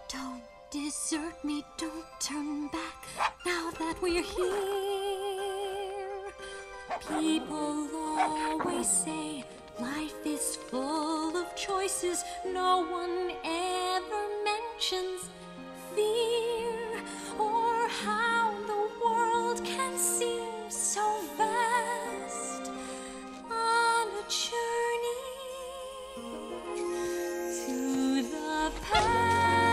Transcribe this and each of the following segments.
Don't desert me, don't turn back, now that we're here. People always say life is full of choices, no one ever mentions fear, or how the world can seem so vast on a journey to the past.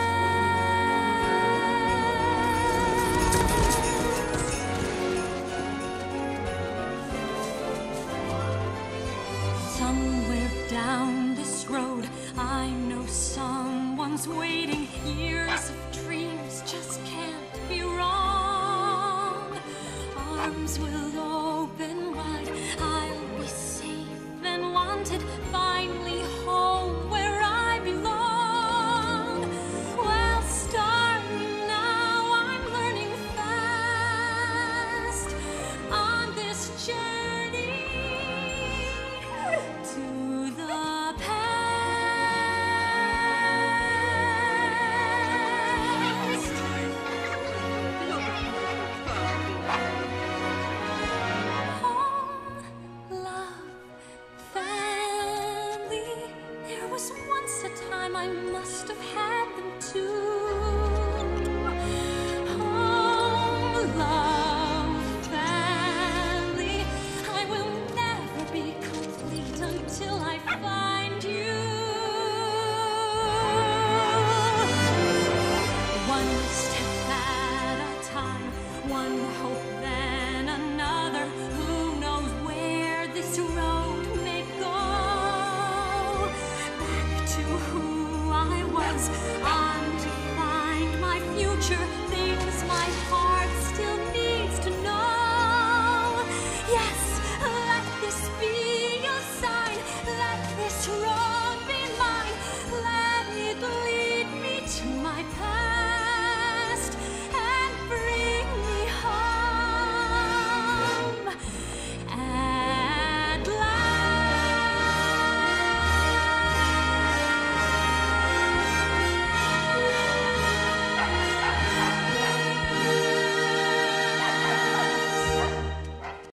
Somewhere down this road, I know someone's waiting. Years of dreams just can't be wrong. Arms will open wide, I'll be safe and wanted, finally home where I belong. Well, starting now, I'm learning fast on this journey to the past. Home, love, family. There was once a time I must have had them too. Home, love, family. I will never be complete until I find you. One step at a time, one hope then another. Who knows where this road may go? Back to who I was, on to find my future, things my heart still needs.